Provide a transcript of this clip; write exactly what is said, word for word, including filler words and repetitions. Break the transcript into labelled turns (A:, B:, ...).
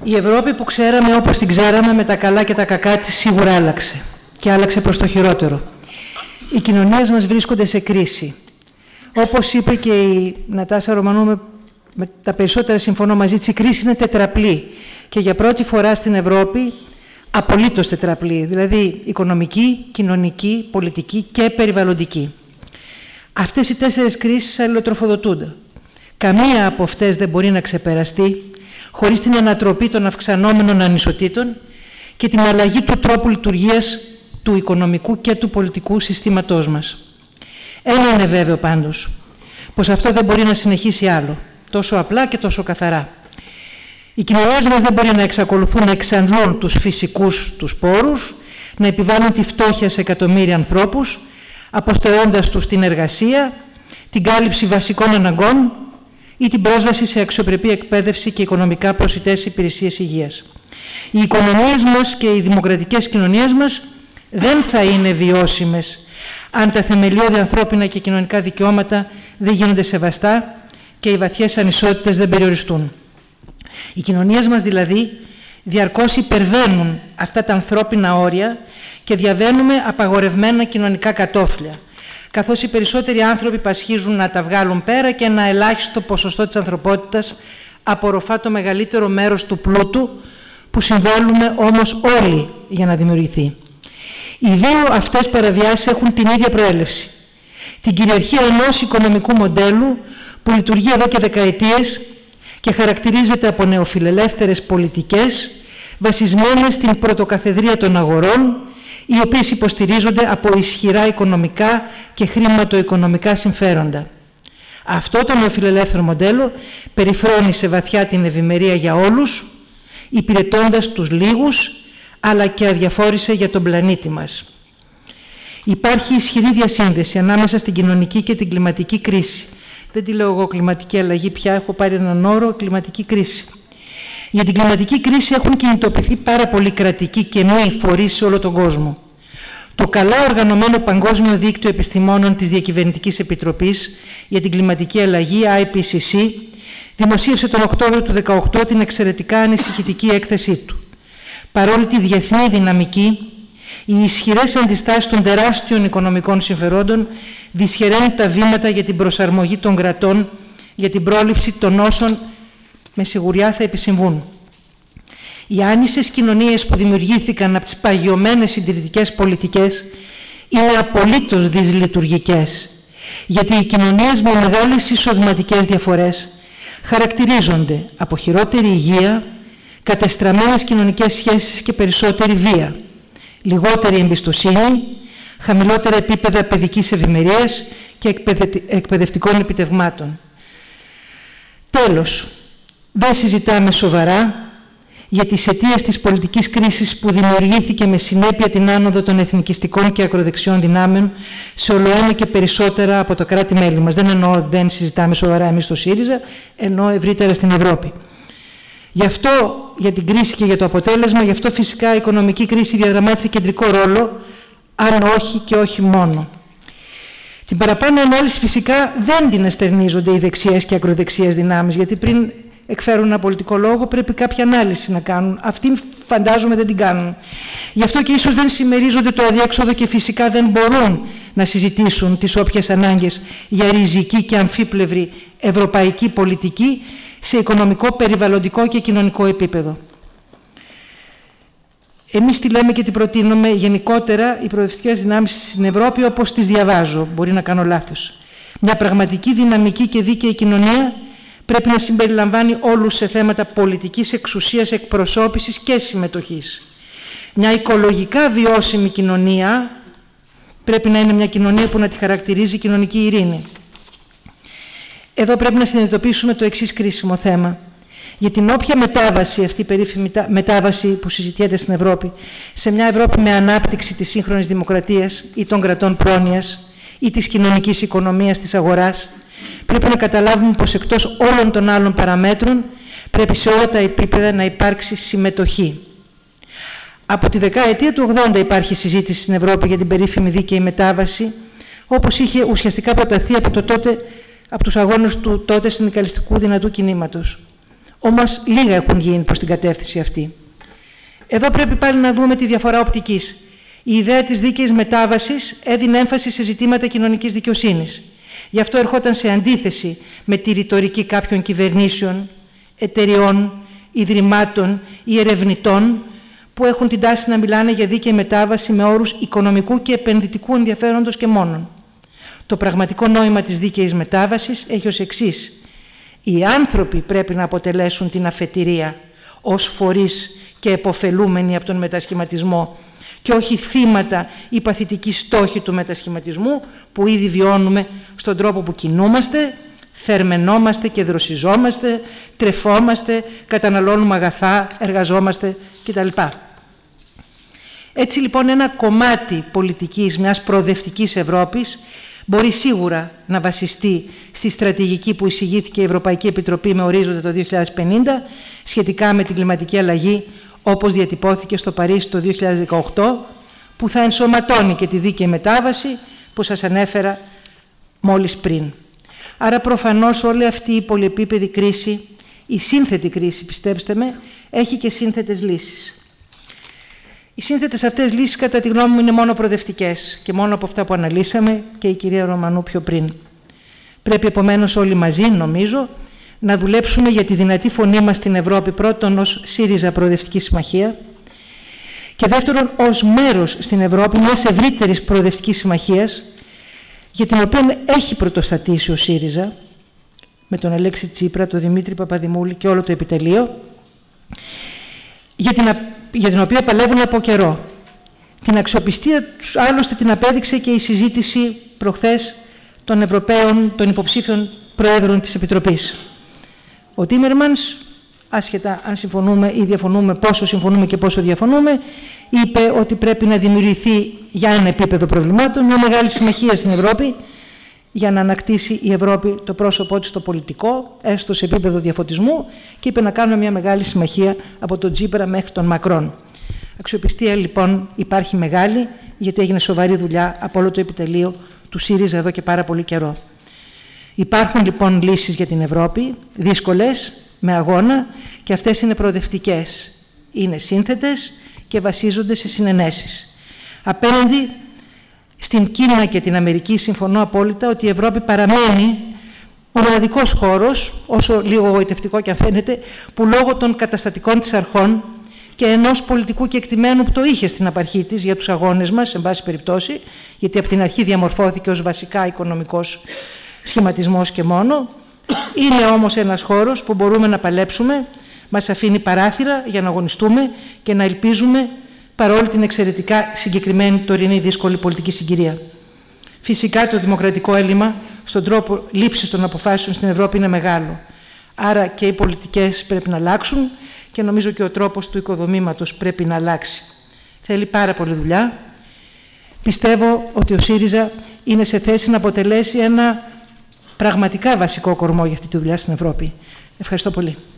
A: Η Ευρώπη που ξέραμε όπως την ξέραμε με τα καλά και τα κακά της σίγουρα άλλαξε και άλλαξε προς το χειρότερο. Οι κοινωνίες μας βρίσκονται σε κρίση. Όπως είπε και η Νατάσα Ρωμανού, με τα περισσότερα συμφωνώ μαζί της, η κρίση είναι τετραπλή και για πρώτη φορά στην Ευρώπη απολύτως τετραπλή, δηλαδή οικονομική, κοινωνική, πολιτική και περιβαλλοντική. Αυτές οι τέσσερις κρίσεις αλληλοτροφοδοτούνται. Καμία από αυτές δεν μπορεί να ξεπεραστεί χωρίς την ανατροπή των αυξανόμενων ανισοτήτων και την αλλαγή του τρόπου λειτουργίας του οικονομικού και του πολιτικού συστήματός μας. Ένα είναι βέβαιο πάντως, πως αυτό δεν μπορεί να συνεχίσει άλλο, τόσο απλά και τόσο καθαρά. Οι κοινωνίες μας δεν μπορεί να εξακολουθούν να εξαντλούν τους φυσικούς τους πόρους, να επιβάλλουν τη φτώχεια σε εκατομμύρια ανθρώπους, αποστερώντας τους την εργασία, την κάλυψη βασικών αναγκών ή την πρόσβαση σε αξιοπρεπή εκπαίδευση και οικονομικά προσιτές υπηρεσίες υγείας. Οι οικονομίες μας και οι δημοκρατικές κοινωνίες μας δεν θα είναι βιώσιμες αν τα θεμελιώδη ανθρώπινα και κοινωνικά δικαιώματα δεν γίνονται σεβαστά και οι βαθιές ανισότητες δεν περιοριστούν. Οι κοινωνίες μας δηλαδή διαρκώς υπερβαίνουν αυτά τα ανθρώπινα όρια και διαβαίνουμε απαγορευμένα κοινωνικά κατόφλια, καθώς οι περισσότεροι άνθρωποι πασχίζουν να τα βγάλουν πέρα και ένα ελάχιστο ποσοστό της ανθρωπότητας απορροφά το μεγαλύτερο μέρος του πλούτου που συμβάλλουμε όμως όλοι για να δημιουργηθεί. Οι δύο αυτές παραβιάσεις έχουν την ίδια προέλευση. Την κυριαρχία ενός οικονομικού μοντέλου που λειτουργεί εδώ και δεκαετίες και χαρακτηρίζεται από νεοφιλελεύθερες πολιτικές βασισμένες στην πρωτοκαθεδρία των αγορών, οι οποίες υποστηρίζονται από ισχυρά οικονομικά και χρηματοοικονομικά συμφέροντα. Αυτό το νεοφιλελεύθερο μοντέλο περιφρόνησε βαθιά την ευημερία για όλους, υπηρετώντας τους λίγους, αλλά και αδιαφόρησε για τον πλανήτη μας. Υπάρχει ισχυρή διασύνδεση ανάμεσα στην κοινωνική και την κλιματική κρίση. Δεν τη λέω εγώ κλιματική αλλαγή πια, έχω πάρει έναν όρο, κλιματική κρίση. Για την κλιματική κρίση έχουν κινητοποιηθεί πάρα πολλοί κρατικοί και νέοι φορείς σε όλο τον κόσμο. Το καλά οργανωμένο Παγκόσμιο Δίκτυο Επιστημόνων της Διακυβερνητικής Επιτροπής για την Κλιματική Αλλαγή, άι πι σι σι, δημοσίευσε τον Οκτώβριο του δύο χιλιάδες δεκαοκτώ την εξαιρετικά ανησυχητική έκθεσή του. Παρόλη τη διεθνή δυναμική, οι ισχυρές αντιστάσεις των τεράστιων οικονομικών συμφερόντων δυσχεραίνουν τα βήματα για την προσαρμογή των κρατών για την πρόληψη των όσων με σιγουριά θα επισυμβούν. Οι άνισες κοινωνίες που δημιουργήθηκαν από τις παγιωμένες συντηρητικές πολιτικές είναι απολύτως δυσλειτουργικές, γιατί οι κοινωνίες με μεγάλες εισοδηματικές διαφορές χαρακτηρίζονται από χειρότερη υγεία, κατεστραμμένες κοινωνικές σχέσεις και περισσότερη βία, λιγότερη εμπιστοσύνη, χαμηλότερα επίπεδα παιδικής ευημερίας και εκπαιδευτικών επιτευγμάτων. Τέλος, δεν συζητάμε σοβαρά για τις αιτίες της πολιτικής κρίσης που δημιουργήθηκε με συνέπεια την άνοδο των εθνικιστικών και ακροδεξιών δυνάμεων σε ολοένα και περισσότερα από τα κράτη-μέλη μας. Δεν εννοώ δεν συζητάμε σοβαρά εμείς στο ΣΥΡΙΖΑ, εννοώ ευρύτερα στην Ευρώπη. Γι' αυτό, για την κρίση και για το αποτέλεσμα, γι' αυτό φυσικά η οικονομική κρίση διαδραμάτισε κεντρικό ρόλο, αν όχι και όχι μόνο. Την παραπάνω ανάλυση φυσικά δεν την εστερνίζονται οι δεξιές και ακροδεξιές δυνάμεις, γιατί πριν εκφέρουν ένα πολιτικό λόγο πρέπει κάποια ανάλυση να κάνουν. Αυτοί φαντάζομαι δεν την κάνουν. Γι' αυτό και ίσως δεν συμμερίζονται το αδιέξοδο και φυσικά δεν μπορούν να συζητήσουν τις όποιες ανάγκες για ριζική και αμφίπλευρη ευρωπαϊκή πολιτική σε οικονομικό, περιβαλλοντικό και κοινωνικό επίπεδο. Εμείς τη λέμε και την προτείνουμε γενικότερα οι προοδευτικές δυνάμεις στην Ευρώπη όπως τις διαβάζω, μπορεί να κάνω λάθος. Μια πραγματική, δυναμική και δίκαιη κοινωνία πρέπει να συμπεριλαμβάνει όλους σε θέματα πολιτικής εξουσίας, εκπροσώπησης και συμμετοχής. Μια οικολογικά βιώσιμη κοινωνία πρέπει να είναι μια κοινωνία που να τη χαρακτηρίζει κοινωνική ειρήνη. Εδώ πρέπει να συνειδητοποιήσουμε το εξής κρίσιμο θέμα. Για την όποια μετάβαση, αυτή η περίφημη μετάβαση που συζητιέται στην Ευρώπη, σε μια Ευρώπη με ανάπτυξη της σύγχρονης δημοκρατίας ή των κρατών πρόνοιας ή της κοινωνικής οικονομίας της αγοράς, πρέπει να καταλάβουμε πως εκτός όλων των άλλων παραμέτρων πρέπει σε όλα τα επίπεδα να υπάρξει συμμετοχή. Από τη δεκαετία του ογδόντα υπάρχει συζήτηση στην Ευρώπη για την περίφημη δίκαιη μετάβαση, όπως είχε ουσιαστικά προταθεί από, το τότε, από τους αγώνες του τότε συνδικαλιστικού δυνατού κινήματος. Όμως λίγα έχουν γίνει προς την κατεύθυνση αυτή. Εδώ πρέπει πάλι να δούμε τη διαφορά οπτικής. Η ιδέα της δίκαιης μετάβασης έδινε έμφαση σε ζητήματα κοινωνικής δικαιοσύνης. Γι' αυτό ερχόταν σε αντίθεση με τη ρητορική κάποιων κυβερνήσεων, εταιριών, ιδρυμάτων ή ερευνητών που έχουν την τάση να μιλάνε για δίκαιη μετάβαση με όρους οικονομικού και επενδυτικού ενδιαφέροντος και μόνον. Το πραγματικό νόημα της δίκαιης μετάβασης έχει ως εξής. Οι άνθρωποι πρέπει να αποτελέσουν την αφετηρία ως φορείς και επωφελούμενοι από τον μετασχηματισμό και όχι θύματα ή παθητικοί στόχοι του μετασχηματισμού που ήδη βιώνουμε στον τρόπο που κινούμαστε, θερμαινόμαστε και δροσιζόμαστε, τρεφόμαστε, καταναλώνουμε αγαθά, εργαζόμαστε κτλ. Έτσι λοιπόν ένα κομμάτι πολιτικής μιας προοδευτικής Ευρώπης μπορεί σίγουρα να βασιστεί στη στρατηγική που εισηγήθηκε η Ευρωπαϊκή Επιτροπή με ορίζοντα το δύο χιλιάδες πενήντα σχετικά με την κλιματική αλλαγή, όπως διατυπώθηκε στο Παρίσι το δύο χιλιάδες δεκαοκτώ, που θα ενσωματώνει και τη δίκαιη μετάβαση που σας ανέφερα μόλις πριν. Άρα προφανώς όλη αυτή η πολυεπίπεδη κρίση, η σύνθετη κρίση, πιστέψτε με, έχει και σύνθετες λύσεις. Οι σύνθετες αυτές λύσεις, κατά τη γνώμη μου, είναι μόνο προοδευτικές και μόνο από αυτά που αναλύσαμε και η κυρία Ρωμανού πιο πριν. Πρέπει επομένως όλοι μαζί, νομίζω, να δουλέψουμε για τη δυνατή φωνή μας στην Ευρώπη, πρώτον ως ΣΥΡΙΖΑ Προοδευτική Συμμαχία και δεύτερον ως μέρος στην Ευρώπη μιας ευρύτερης προοδευτικής συμμαχίας, για την οποία έχει πρωτοστατήσει ο ΣΥΡΙΖΑ, με τον Αλέξη Τσίπρα, τον Δημήτρη Παπαδημούλη και όλο το επιτελείο, για την, για την οποία παλεύουν από καιρό. Την αξιοπιστία τους άλλωστε την απέδειξε και η συζήτηση προχθές των Ευρωπαίων, των υποψήφιων Προέδρων της Επιτροπής. Ο Τίμερμανς, άσχετα αν συμφωνούμε ή διαφωνούμε, πόσο συμφωνούμε και πόσο διαφωνούμε, είπε ότι πρέπει να δημιουργηθεί για ένα επίπεδο προβλημάτων μια μεγάλη συμμαχία στην Ευρώπη για να ανακτήσει η Ευρώπη το πρόσωπό της στο πολιτικό, έστω σε επίπεδο διαφωτισμού, και είπε να κάνουμε μια μεγάλη συμμαχία από τον Τσίπρα μέχρι τον Μακρόν. Αξιοπιστία λοιπόν υπάρχει μεγάλη, γιατί έγινε σοβαρή δουλειά από όλο το επιτελείο του ΣΥΡΙΖΑ εδώ και πάρα πολύ καιρό. Υπάρχουν λοιπόν λύσεις για την Ευρώπη, δύσκολες, με αγώνα, και αυτές είναι προοδευτικές. Είναι σύνθετες και βασίζονται σε συνενέσεις. Απέναντι στην Κίνα και την Αμερική συμφωνώ απόλυτα ότι η Ευρώπη παραμένει ο μοναδικός χώρος, όσο λίγο γοητευτικό και αν φαίνεται, που λόγω των καταστατικών της αρχών και ενός πολιτικού κεκτημένου που το είχε στην απαρχή της για τους αγώνες μας, εν πάση περιπτώσει, γιατί από την αρχή διαμορφώθηκε ως βασικά οικονομικός σχηματισμός και μόνο, είναι όμως ένας χώρος που μπορούμε να παλέψουμε, μας αφήνει παράθυρα για να αγωνιστούμε και να ελπίζουμε παρόλη την εξαιρετικά συγκεκριμένη τωρινή δύσκολη πολιτική συγκυρία. Φυσικά το δημοκρατικό έλλειμμα στον τρόπο λήψης των αποφάσεων στην Ευρώπη είναι μεγάλο. Άρα και οι πολιτικές πρέπει να αλλάξουν και νομίζω και ο τρόπος του οικοδομήματος πρέπει να αλλάξει. Θέλει πάρα πολύ δουλειά. Πιστεύω ότι ο ΣΥΡΙΖΑ είναι σε θέση να αποτελέσει ένα πραγματικά βασικό κορμό για αυτή τη δουλειά στην Ευρώπη. Ευχαριστώ πολύ.